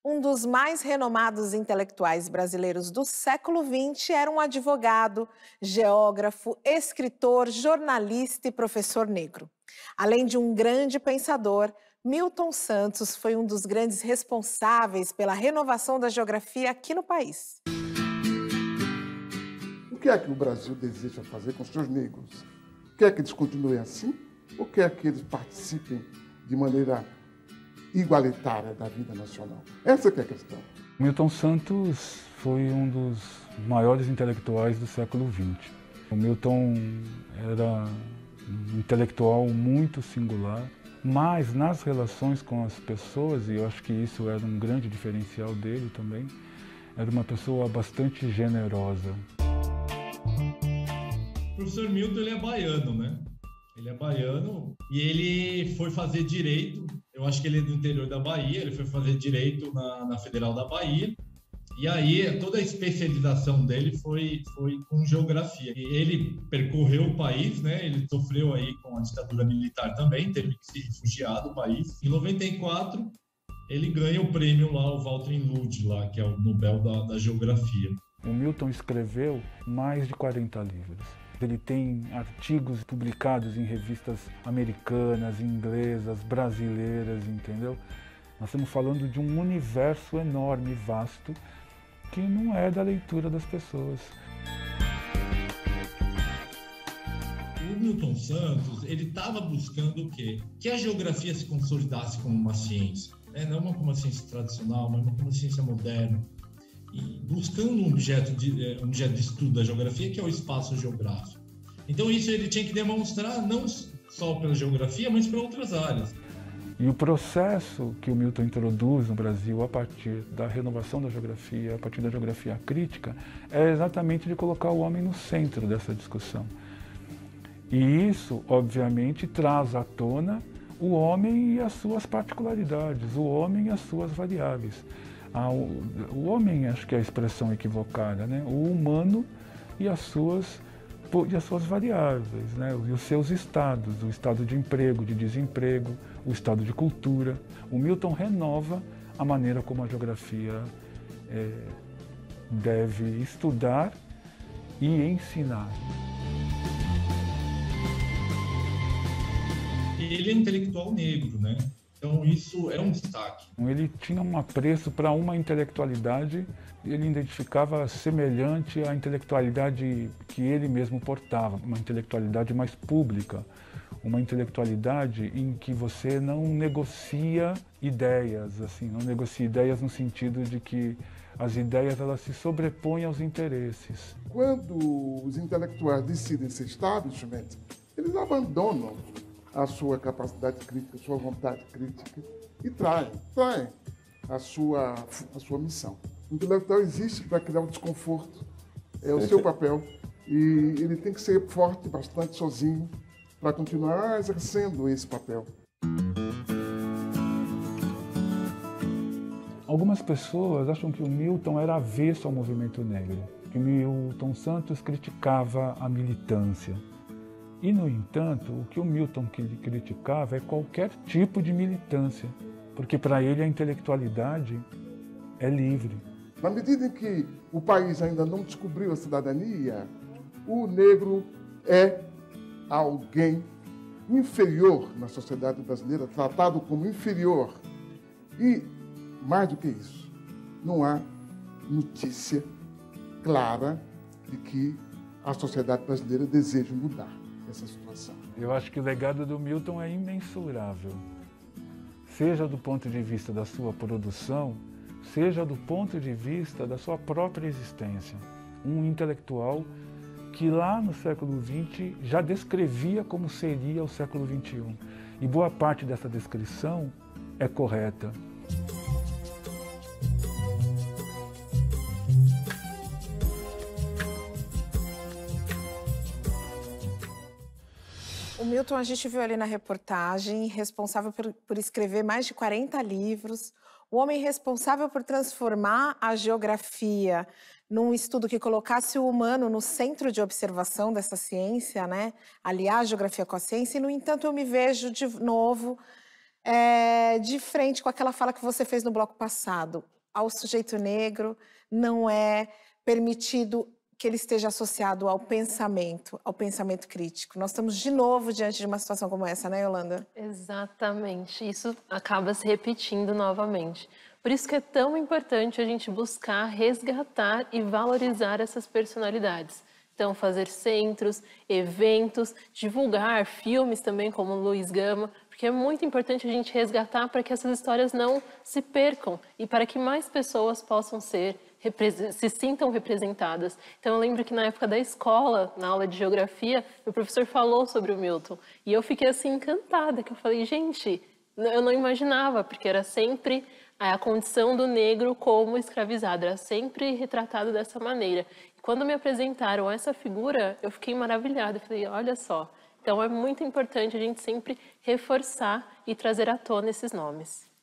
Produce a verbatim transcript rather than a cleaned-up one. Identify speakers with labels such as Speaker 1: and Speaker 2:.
Speaker 1: Um dos mais renomados intelectuais brasileiros do século vinte era um advogado, geógrafo, escritor, jornalista e professor negro. Além de um grande pensador, Milton Santos foi um dos grandes responsáveis pela renovação da geografia aqui no país.
Speaker 2: O que é que o Brasil deseja fazer com os seus negros? Quer que eles continuem assim ou quer que eles participem de maneira igualitária da vida nacional? Essa que é a questão.
Speaker 3: Milton Santos foi um dos maiores intelectuais do século vinte. O Milton era um intelectual muito singular, mas nas relações com as pessoas, e eu acho que isso era um grande diferencial dele também, era uma pessoa bastante generosa.
Speaker 4: O professor Milton, ele é baiano, né? Ele é baiano e ele foi fazer direito. Eu acho que ele é do interior da Bahia. Ele foi fazer direito na, na Federal da Bahia. E aí, toda a especialização dele foi, foi com geografia. E ele percorreu o país, né? Ele sofreu aí com a ditadura militar também, teve que se refugiar do país. Em noventa e quatro, ele ganha o prêmio lá, o Walter Lund, lá, que é o Nobel da, da Geografia.
Speaker 3: O Milton escreveu mais de quarenta livros. Ele tem artigos publicados em revistas americanas, inglesas, brasileiras, entendeu? Nós estamos falando de um universo enorme, vasto, que não é da leitura das pessoas.
Speaker 4: O Milton Santos, ele estava buscando o quê? Que a geografia se consolidasse como uma ciência, né? Não como uma ciência tradicional, mas como uma ciência moderna. E buscando um objeto, de, um objeto de estudo da geografia, que é o espaço geográfico. Então isso ele tinha que demonstrar não só pela geografia, mas para outras áreas.
Speaker 3: E o processo que o Milton introduz no Brasil a partir da renovação da geografia, a partir da geografia crítica, é exatamente de colocar o homem no centro dessa discussão. E isso, obviamente, traz à tona o homem e as suas particularidades, o homem e as suas variáveis. Ah, o, o homem, acho que é a expressão equivocada, né? O humano e as suas, e as suas variáveis, né? E os seus estados, o estado de emprego, de desemprego, o estado de cultura. O Milton renova a maneira como a geografia é, deve estudar e ensinar.
Speaker 4: Ele é intelectual negro, né? Então isso é um destaque.
Speaker 3: Ele tinha um apreço para uma intelectualidade, ele identificava semelhante à intelectualidade que ele mesmo portava, uma intelectualidade mais pública, uma intelectualidade em que você não negocia ideias, assim, não negocia ideias no sentido de que as ideias elas se sobrepõem aos interesses.
Speaker 2: Quando os intelectuais decidem ser establishment, eles abandonam a sua capacidade crítica, a sua vontade crítica e traem, traem a sua, a sua missão. O intelectual existe para criar um desconforto, é o seu papel, e ele tem que ser forte bastante sozinho para continuar exercendo esse papel.
Speaker 3: Algumas pessoas acham que o Milton era avesso ao movimento negro, que o Milton Santos criticava a militância. E, no entanto, o que o Milton criticava é qualquer tipo de militância, porque para ele a intelectualidade é livre.
Speaker 2: Na medida em que o país ainda não descobriu a cidadania, o negro é alguém inferior na sociedade brasileira, tratado como inferior. E, mais do que isso, não há notícia clara de que a sociedade brasileira deseja mudar essa situação.
Speaker 3: Eu acho que o legado do Milton é imensurável, seja do ponto de vista da sua produção, seja do ponto de vista da sua própria existência. Um intelectual que lá no século vinte já descrevia como seria o século vinte e um. E boa parte dessa descrição é correta.
Speaker 1: O Milton, a gente viu ali na reportagem, responsável por, por escrever mais de quarenta livros, o homem responsável por transformar a geografia num estudo que colocasse o humano no centro de observação dessa ciência, né? Aliar a geografia com a ciência, e, no entanto, eu me vejo de novo é, de frente com aquela fala que você fez no bloco passado. ao sujeito negro, não é permitido que ele esteja associado ao pensamento, ao pensamento crítico. Nós estamos de novo diante de uma situação como essa, né, Yolanda?
Speaker 5: Exatamente, isso acaba se repetindo novamente. Por isso que é tão importante a gente buscar resgatar e valorizar essas personalidades. Então, fazer centros, eventos, divulgar filmes também, como o Luiz Gama, porque é muito importante a gente resgatar para que essas histórias não se percam e para que mais pessoas possam ser, se sintam representadas. Então, eu lembro que na época da escola, na aula de geografia, o professor falou sobre o Milton. E eu fiquei assim encantada, que eu falei, gente, eu não imaginava, porque era sempre a condição do negro como escravizado, era sempre retratado dessa maneira. E quando me apresentaram essa figura, eu fiquei maravilhada, eu falei, olha só. Então é muito importante a gente sempre reforçar e trazer à tona esses nomes.